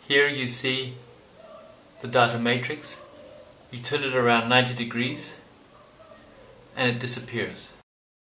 Here you see the data matrix. You turn it around 90 degrees and it disappears.